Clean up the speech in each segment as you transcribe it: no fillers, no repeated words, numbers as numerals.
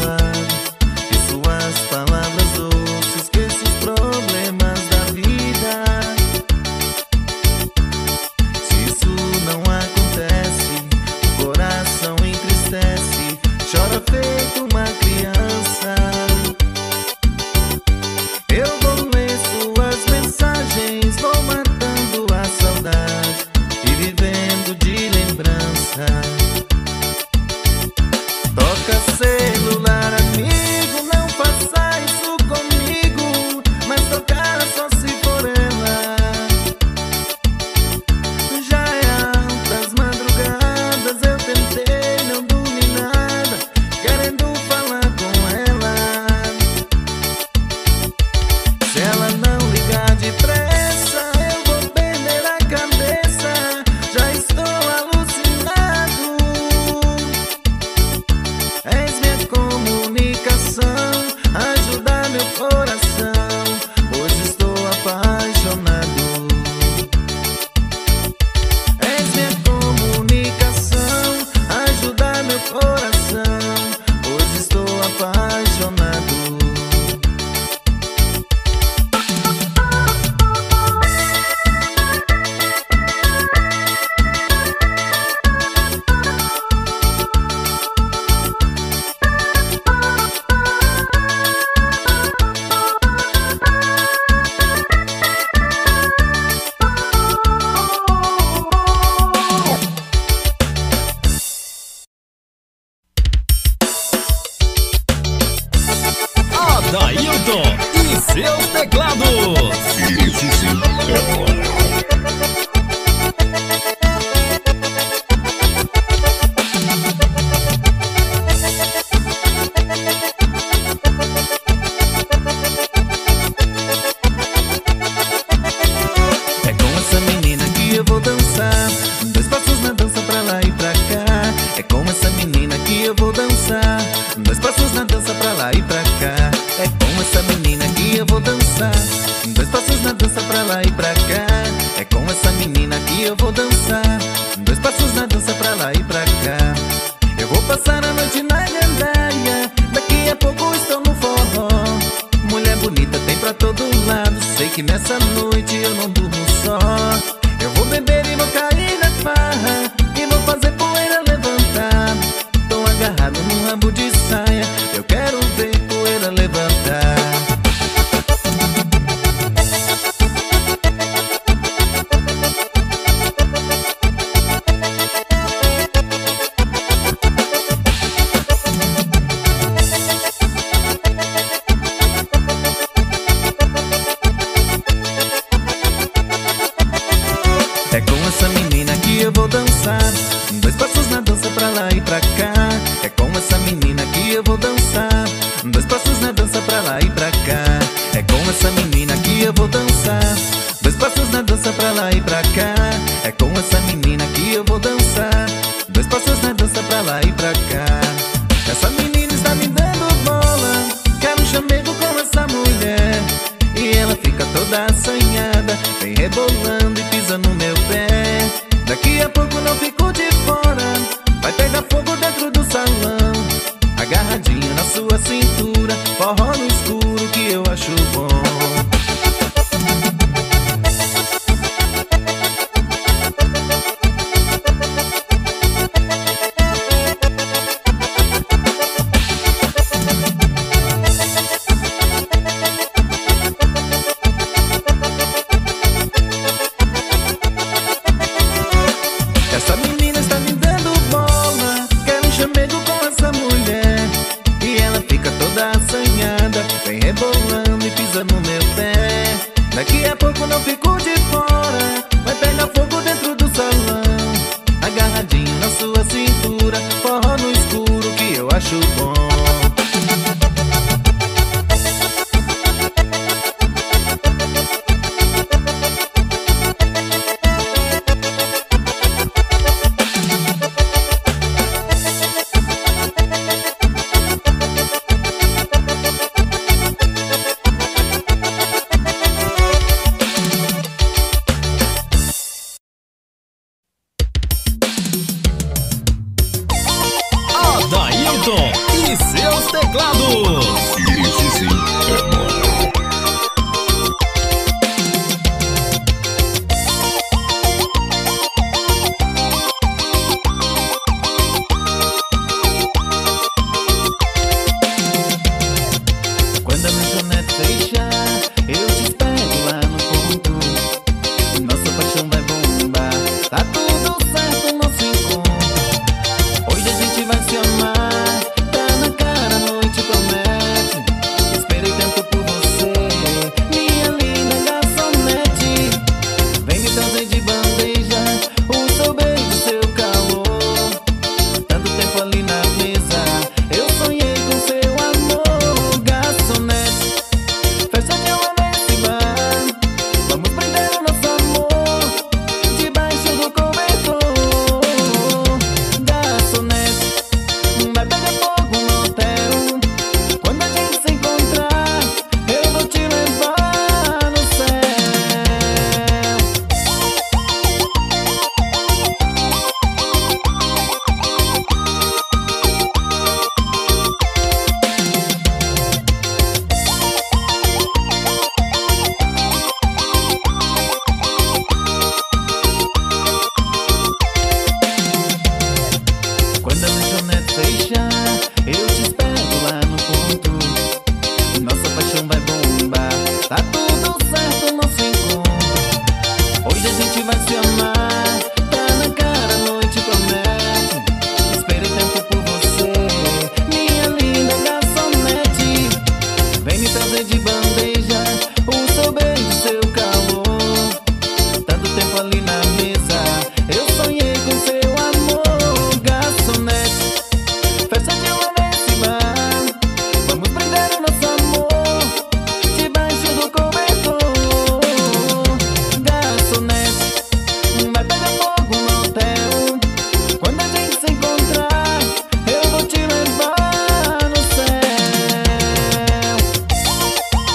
lado e suas palavras doces, esqueço os problemas da vida. Se isso não acontece, o coração entristece, chora feito uma criança. Eu vou ler suas mensagens, vou matando a saudade e vivendo de lembrança. Toca celular, amigo, não faça isso comigo, mas tocar só se for ela. Já é altas madrugadas, eu tentei, não dormi nada, querendo falar com ela. Se ela não ligar depressa, eu vou perder a cabeça, já estou alucinado. És minha comunicação, ajuda meu coração, pois estou apaixonado. És minha comunicação, ajuda meu coração, pois estou apaixonado. Adailton e seus teclados. Isso sim é bom. É com essa menina que eu vou dançar, dois passos na dança pra lá e pra cá. É com essa menina que eu vou dançar, dois passos na dança pra lá e pra cá. É com essa menina que eu vou dançar, dois passos na dança pra lá e pra cá. É com essa menina que eu vou dançar, dois passos na dança pra lá e pra cá. Eu vou passar a noite na gandaia, daqui a pouco estou no forró. Mulher bonita tem pra todo lado, sei que nessa noite eu não durmo só. Eu vou beber e vou cair na farra, e vou fazer poeira levantar. Tô agarrado num rabo de saia, eu quero ver poeira levantar. É com essa menina que eu vou dançar, dois passos na dança pra lá e pra cá. É com essa menina que eu vou dançar, dois passos na dança pra lá e pra cá. É com essa menina que eu vou dançar, dois passos na dança pra lá e pra cá. É com essa menina que eu vou dançar, dois passos na dança pra lá e pra cá. Essa menina está me dando bola, quero um chamego com essa mulher. E ela fica toda assanhada, vem rebolando e pisa no meu pé. Daqui a pouco não fico de fora, vai pegar fogo dentro do salão. Agarradinha na sua cintura, forró no escuro que eu acho bom. Essa menina está me dando bola, quero um chamego com essa mulher. E ela fica toda assanhada, vem rebolando e pisa no meu pé. Daqui a pouco não fico de fora, vai pegar fogo dentro do salão. Agarradinho na sua cintura, forró no escuro que eu acho bom. Adailton Teclados. Esse sim é bom. Quando a lanchonete fechar, eu te espero lá no ponto. Nossa paixão vai bombar, tá tudo certo nosso encontro. Hoje a gente vai se amar, tá na cara, a noite promete. Esperei tanto por você, minha linda garçonete. Vem me trazer de bandeja o seu beijo, o seu calor. Tanto tempo ali na mesa, eu sonhei com seu amor. Garçonete, fecha de uma vez esse bar. Vamos prender o nosso amor debaixo do cobertor. Garçonete, vai pegar fogo no hotel. Quando a gente se encontrar, eu vou te levar no céu. Quando a lanchonete fechar, eu te espero lá no ponto. Nossa paixão vai bombar, tá tudo certo nosso encontro. Hoje a gente vai se amar, tá na cara, a noite promete. Esperei tanto por você, minha linda garçonete. Vem me trazer de bandeja o seu beijo, o seu calor. Tanto tempo ali na mesa, eu sonhei com seu amor. Garçonete, fecha de uma vez esse bar. Vamos prender o nosso amor debaixo do cobertor. Garçonete, vai pegar fogo no hotel. Quando a gente se encontrar, eu vou te levar no céu.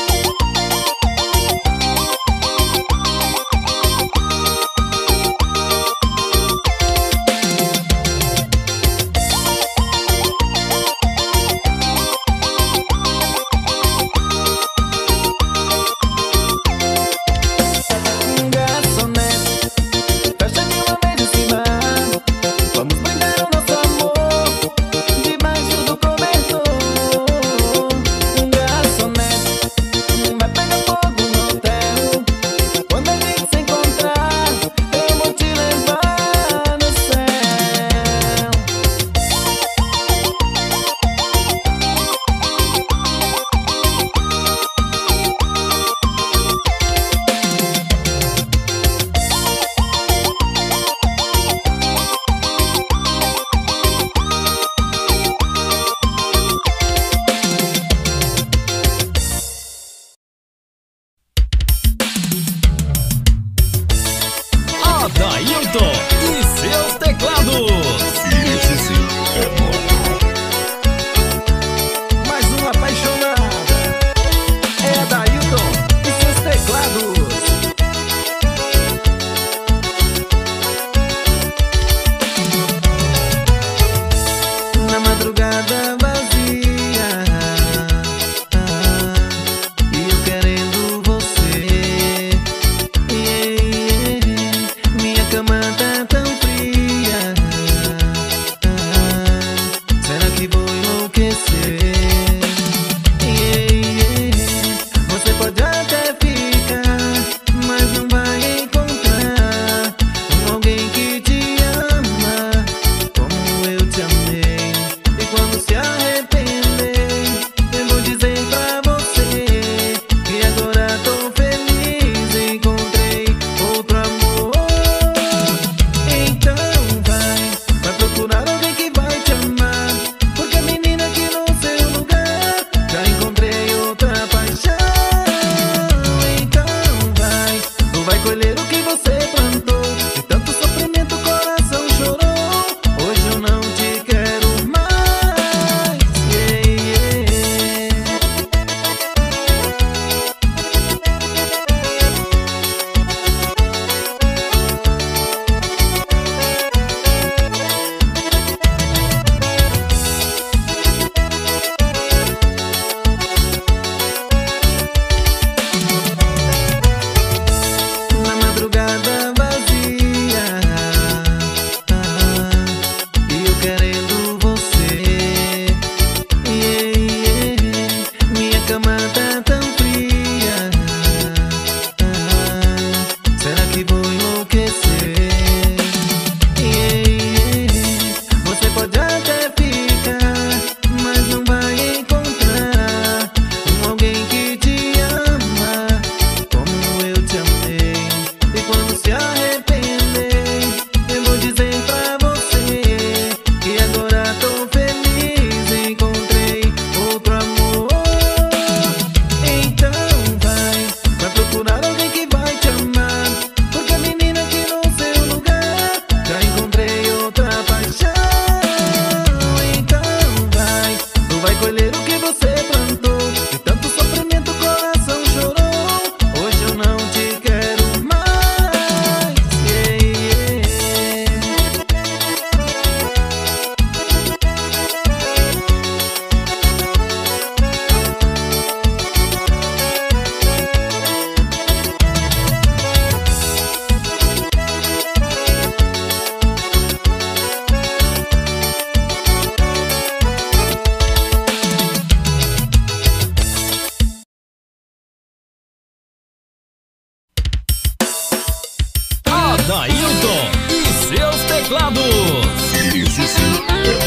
teclados. Isso sim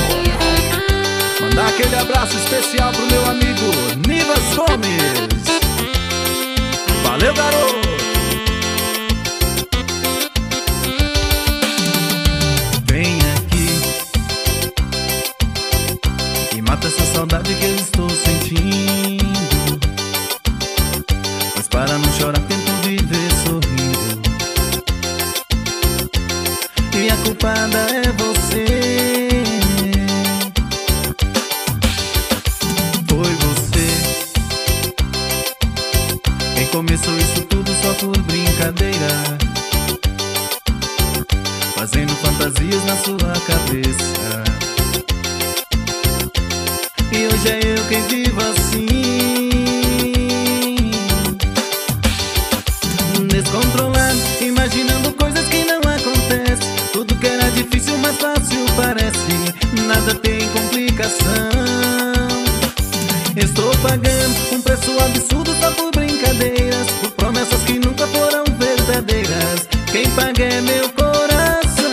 é Mandar aquele abraço especial pro meu amigo Nivas Gomes. Valeu, garoto! Vem aqui e mata essa saudade que eu estou sentindo. Mas para não chorar tento viver sorrindo. E a culpada é você. Foi você quem começou isso tudo só por brincadeira, fazendo fantasias na sua cabeça. E hoje é eu quem vivo assim, descontrolado, imaginando coisas que não acontecem. Tudo que era difícil, mais fácil parece. Nada tem complicação. Estou pagando um preço absurdo só por brincadeiras, por promessas que nunca foram verdadeiras. Quem paga é meu coração.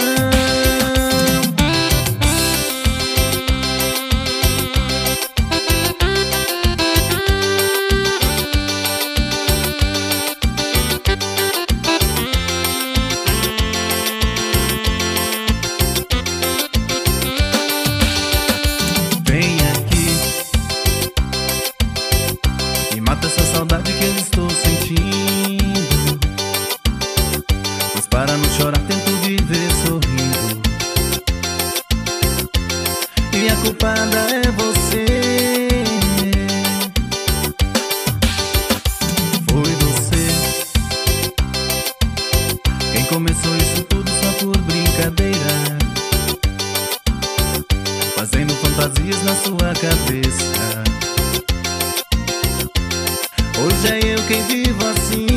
Vem aqui e mata essa saudade que eu estou sentindo. Mas para não chorar tento viver sorrindo. E a culpada é você. Foi você quem começou isso tudo só por brincadeira, fazendo fantasias na sua cabeça. Hoje é eu quem vivo assim,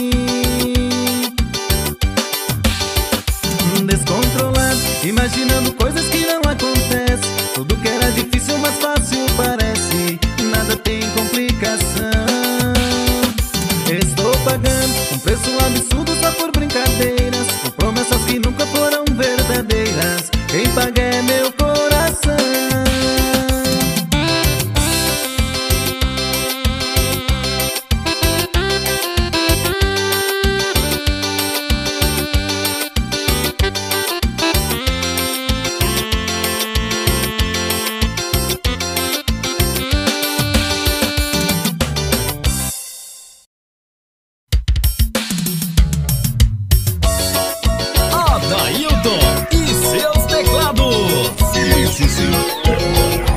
descontrolado, imaginando coisas que não acontecem. Tudo que era difícil, mais fácil parece. Nada tem complicação. Estou pagando um preço absurdo só por brincadeiras, por promessas que nunca foram verdadeiras. Quem paga é meu coração. Adailton e seus teclados. Isso sim é bom.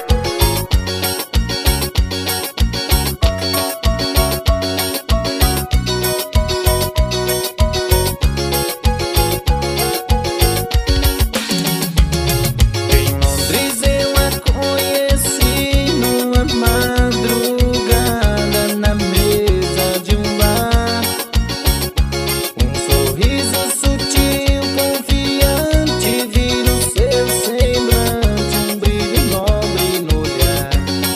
Em Londres eu a conheci numa madrugada na mesa de um bar. Um sorriso sutil, confiante, vi no seu semblante um brilho nobre no olhar.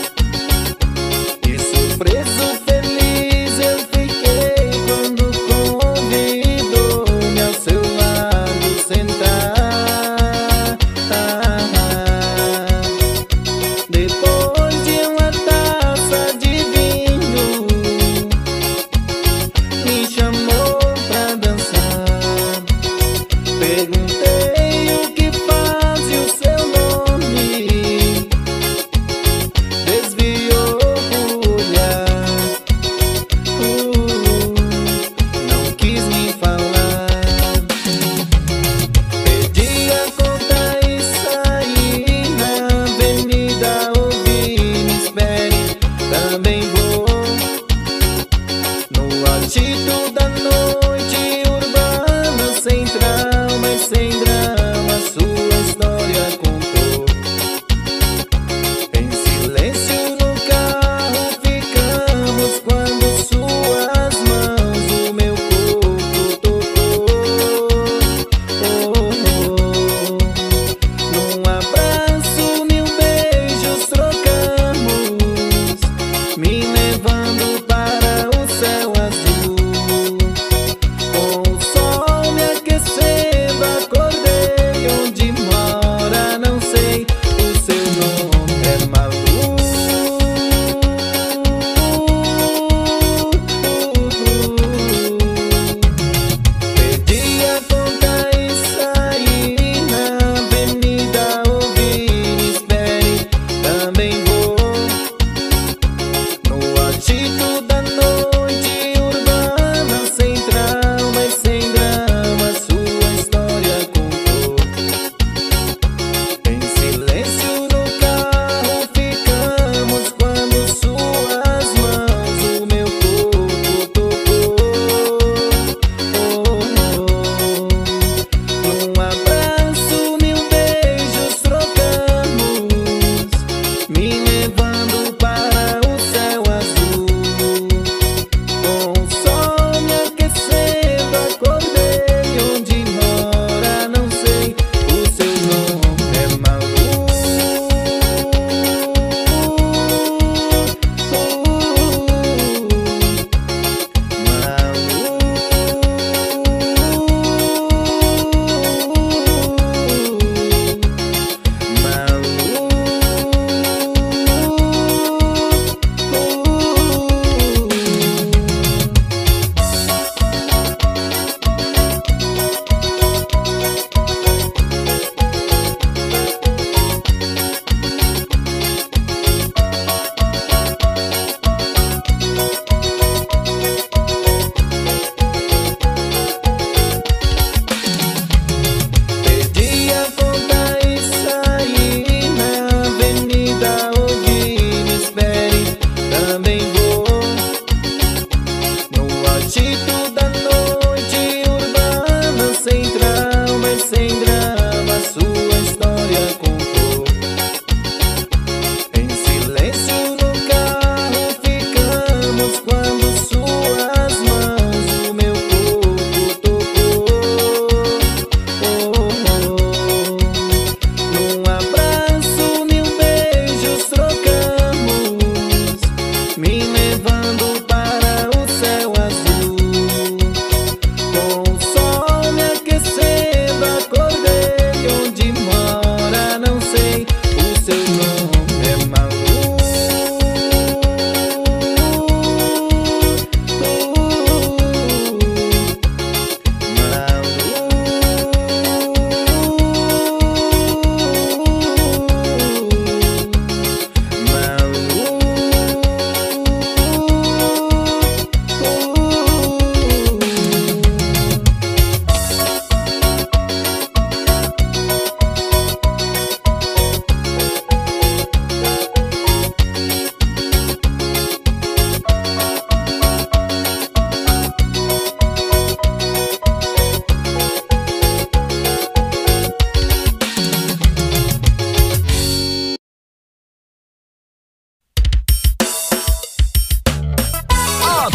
E surpreso, feliz eu fiquei quando convidou-me ao seu lado sentar. Depois de uma taça de vinho, me chamou pra dançar. Perguntei o que faz e o seu nome, desviou o olhar.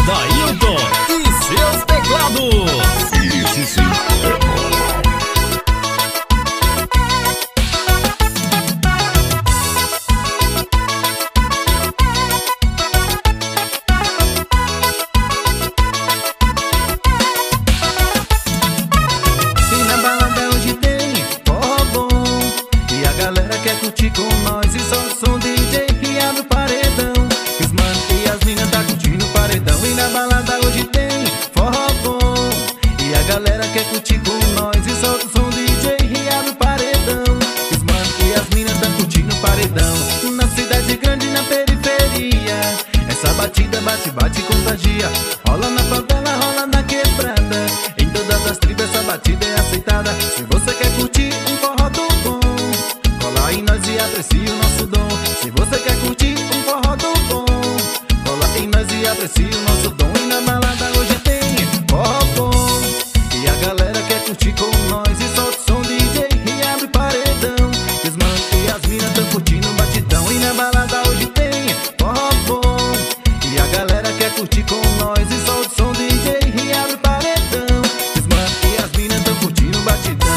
Adailton e seus teclados. Esse sim é moral. E na balada hoje tem forró bom, e a galera quer curtir com nós. E solta o som DJ e abre o paredão, que os mano e as minas tá curtindo o paredão. E na balada hoje tem forró bom, e a galera quer curtir com nós. E solta o som DJ e abre o paredão, que os mano e as minas tá curtindo o paredão. Na cidade grande e na periferia, essa batida bate, contagia. Rola na favela, rola na quebrada, em todas as tribos essa batida é aceitada. Se você quer curtir um forró do bom, cola em nós e aprecia o nosso dom. Se você quer curtir um forró do bom, cola em nós e aprecia o nosso dom. E na balada hoje tem forró bom, e a galera quer curtir com nós. E solta o som DJ e abre o paredão, que os manos e as minas tão curtindo um batidão. E na balada hoje tem forró bom, e a galera quer curtir com nós. E solta o som DJ e abre o paredão, que os manos e as minas tão curtindo um batidão.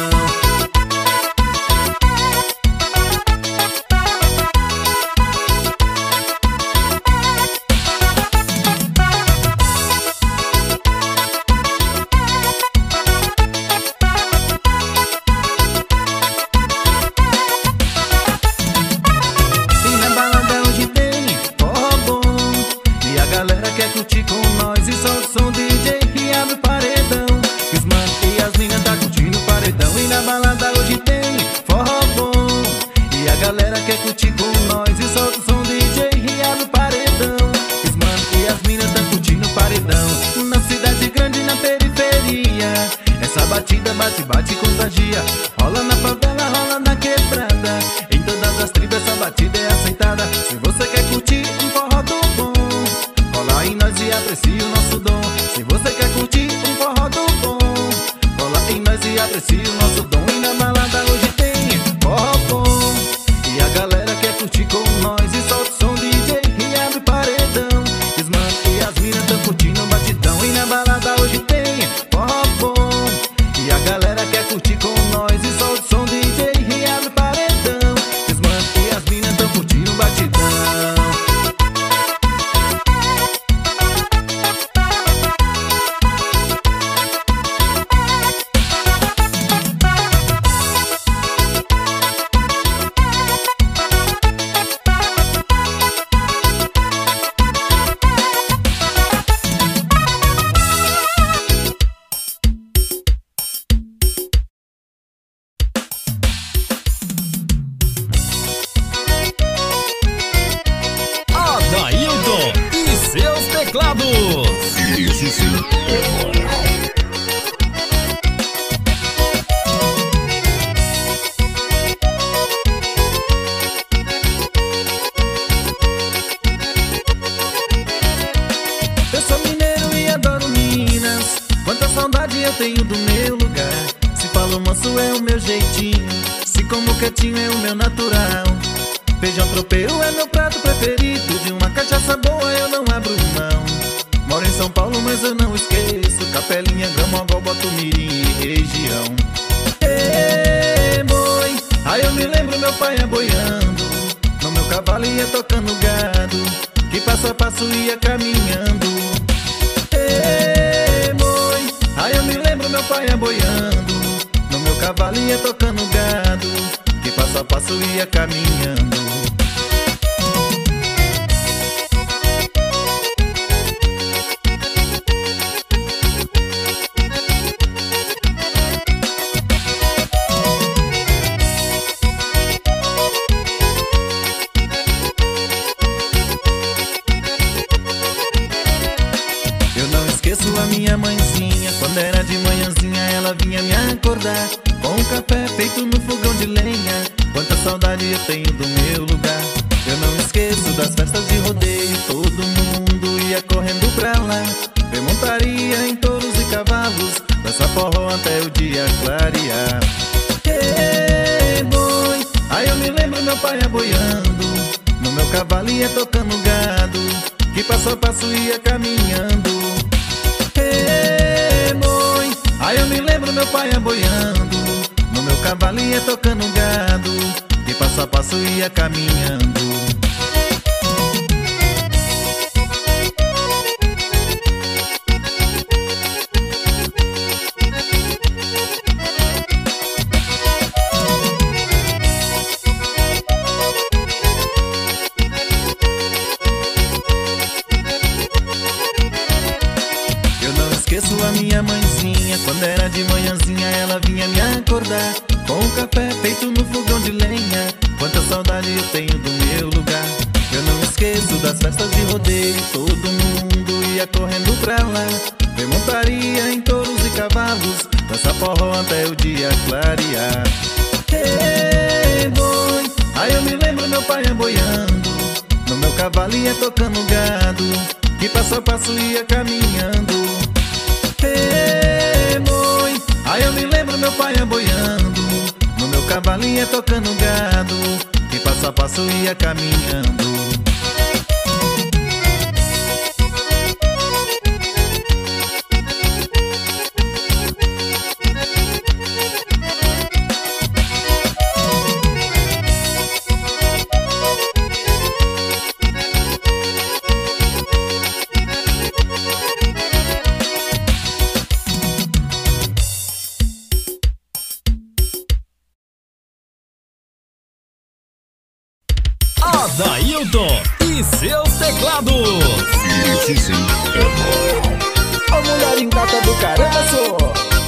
E na balada hoje tem forró bom, e a galera quer curtir com nós. E solta o som DJ e abre o paredão, que os mano e as minas tá curtindo o paredão. E na balada hoje tem forró bom, e a galera quer curtir com nós. E solta o som DJ e abre o paredão, que os mano e as minas tá curtindo o paredão. Na cidade grande e na periferia, essa batida bate, contagia. Rola na favela, rola na quebrada, em todas as tribos essa batida é aceitada. Se você quer curtir um forró do bom, cola em nós e aprecia o nosso dom. Se você quer curtir um forró do bom, cola em nós e aprecia o nosso dom. E na balada hoje tem forró bom, e a galera quer curtir com nós. E solta o som DJ e abre o paredão, que os mano e as minas tão curtindo um batidão. E na balada hoje tem forró bom, e a galera quer curtir com nós. E solta o som DJ e abre o paredão, que os mano e as minas tão curtindo um batidão. Adailton e seus teclados. Esse sim é moral. Eu sou mineiro e adoro Minas, quanta saudade eu tenho do meu lugar. Se falo manso é o meu jeitinho, se como quietinho é o meu natural. Feijão tropeiro é meu prato preferido, de uma cachaça boa eu não abro mão. Moro em São Paulo mas eu não esqueço, Capelinha, Gramogol, Botumirim e região. Ê, boi, aí eu me lembro meu pai aboiando, no meu cavalo ia tocando gado, que passo a passo ia caminhando. Ê, boi, aí eu me lembro meu pai aboiando, no meu cavalo ia tocando gado, que passo a passo ia caminhando. Eu não esqueço a minha mãezinha, quando era de manhãzinha ela vinha me acordar, com um café feito no fogão de lenha. Quanta saudade eu tenho do meu lugar. Eu não esqueço das festas de rodeio, todo mundo ia correndo pra lá, ver montaria em touros e cavalos, dança forró até o dia clarear. Ei, boi, aí eu me lembro meu pai aboiando, no meu cavalo ia tocando gado, que passo a passo ia caminhando. Ei, boi, aí eu me lembro meu pai aboiando, no meu cavalo ia tocando gado, que passo a passo ia caminhando. Esqueço a minha mãezinha, quando era de manhãzinha ela vinha me acordar com um café feito no fogão de lenha. Quanta saudade eu tenho do meu lugar. Eu não esqueço das festas de rodeio, todo mundo ia correndo pra lá. Ver montaria em touros e cavalos, dança forró até o dia clarear. Ei, boi, aí eu me lembro meu pai aboiando, no meu cavalo ia tocando gado, que passo a passo ia caminhando. Ei, boi, aí eu me lembro meu pai aboiando, no meu cavalo ia tocando gado, que passo a passo ia caminhando. Adailton e seus teclados. Esse sim é moral. Ô mulher ingata do caramba, sou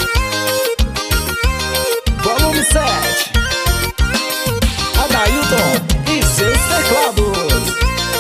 volume 7. Adailton e seus teclados.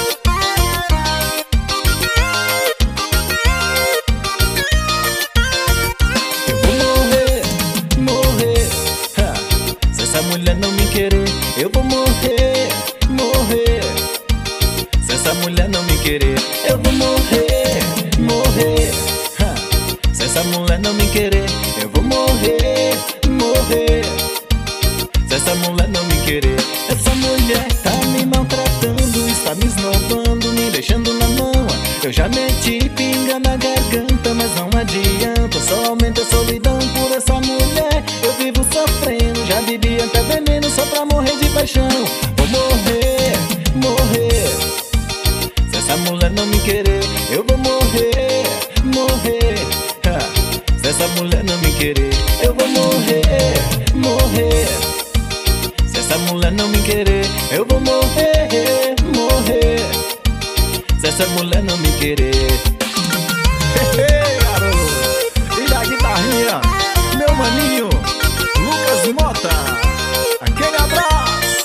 Eu vou morrer, morrer, se essa mulher não me querer. Eu vou morrer, morrer, se essa mulher não me querer. Eu vou morrer, morrer, se essa mulher não me querer. Eu vou morrer, morrer, se essa mulher não me querer. Essa mulher tá me maltratando, está me esnobando, me deixando na mão. Eu já meti pinga na garganta, mas não adianta, só aumenta a solidão por essa mulher. Eu vivo sofrendo, já bebi até veneno só pra morrer de paixão. Vou morrer, morrer, se essa mulher não me querer. Eu vou morrer, morrer, se essa mulher não me querer. Eu vou morrer, morrer, se essa mulher não me querer. Eu vou morrer, morrer, se essa mulher não me querer. Ei, garoto, e a guitarrinha, meu maninho Lucas Mota, aquele abraço.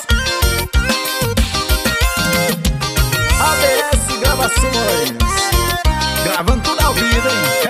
ABS Gravações, gravando tudo ao vivo, hein?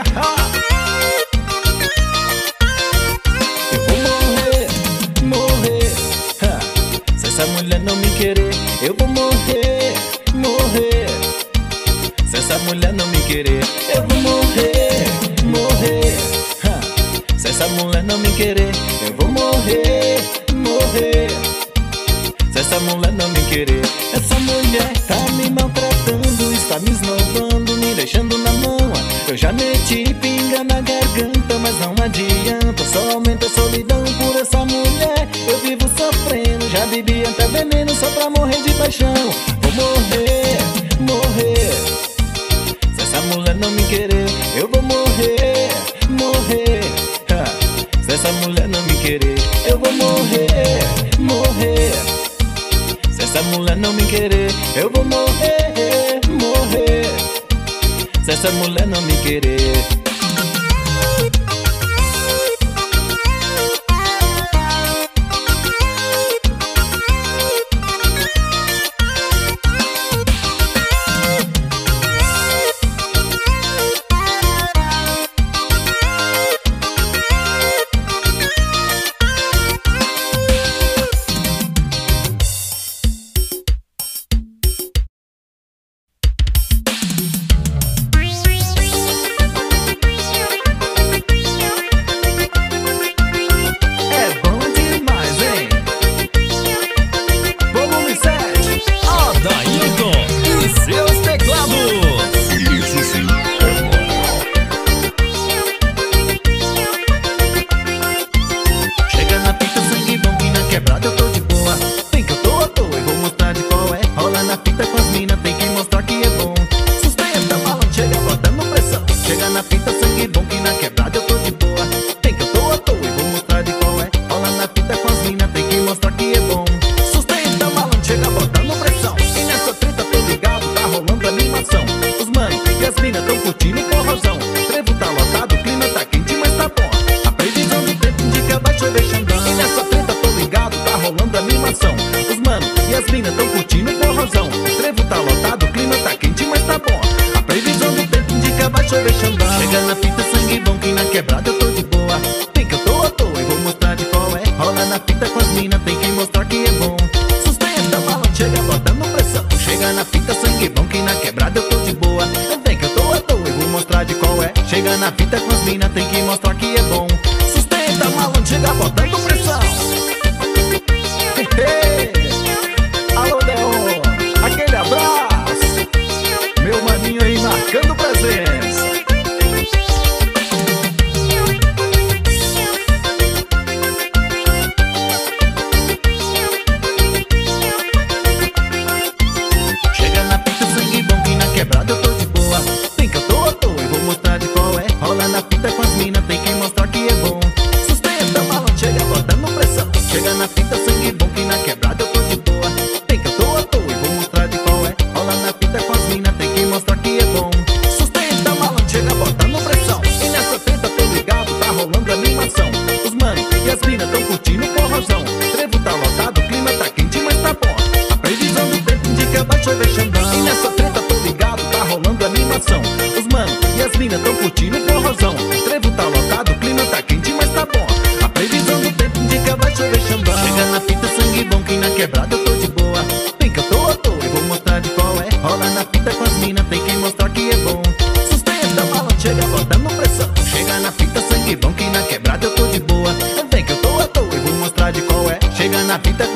Eu vou morrer, morrer, se essa mulher não me querer. Eu vou morrer, morrer, se essa mulher não me querer. Eu vou morrer, morrer, se essa mulher não me querer. Eu vou morrer, morrer, se essa mulher não me querer. Essa mulher tá me maltratando, está me esnobando, me deixando na mão. Eu já meti pinga na garganta, mas não adianta, só aumenta a solidão por essa mulher. Eu vivo sofrendo, já bebi até veneno só pra morrer de paixão. Vou morrer, morrer, se essa mulher não me querer. Eu vou morrer, morrer, se essa mulher não me querer. Eu vou morrer, morrer, se essa mulher não me querer. Eu vou morrer, morrer, se essa mulher não me querer. curtindo o forrozão. Trevo tá lotado, o clima tá quente, mas tá bom. A previsão do tempo indica vai chover Xandão. E nessa treta tô ligado, tá rolando animação. Os mano e as mina tão curtindo o forrozão. Trevo tá lotado, o clima tá quente, mas tá bom. A previsão do tempo indica vai chover Xandão. Chega na fita, sangue bom, que na quebrada eu tô de boa. Tem que eu tô à toa e vou mostrar de qual é. Rola na fita com as mina, tem que mostrar que é bom. Sustenta, malandro, chega botando pressão. Chega na fita, sangue bom, que na quebrada eu tô de boa. Vem que eu tô à toa e vou mostrar de qual é. Chega na fita com as mina, tem que mostrar que é bom. Sustenta, malandro, chega botando pressão. Alô, Deo, aquele abraço. Meu maninho aí marcando presença. Chega na fita, sangue bom, que na quebrada eu tô de boa. Tem que eu tô à toa e vou mostrar de qual é. Rola na fita com as mina, tem que mostrar que é bom. Sustenta, malandro, chega botando pressão. Chega na fita, sangue bom, que na quebrada eu tô de boa. Tem que eu tô à toa e vou mostrar de qual é. Rola na fita com as mina, tem que mostrar que é bom. Sustenta, malandro, chega botando pressão. E nessa treta tô ligado, tá rolando animação. Os mano e as mina tão curtindo o forrozão. Trevo tá lotado, o clima tá quente, mas tá bom. A previsão do tempo indica vai chover Xandão. E nessa treta tô ligado, tá rolando animação. Os mano e as mina tão curtindo o forrozão. Trevo tá lotado, o clima tá quente, mas tá bom. A previsão do tempo indica vai chover Xandão. Chega na fita, sangue bom, que na quebrada eu tô de boa. Tem que eu tô à toa e vou mostrar de qual é. Rola na fita com as mina, tem que mostrar que é bom. Sustenta, malandro, chega botando pressão. Chega na fita, sangue bom, que na quebrada eu tô de boa. Vem que eu tô à toa e vou mostrar de qual é. Chega na fita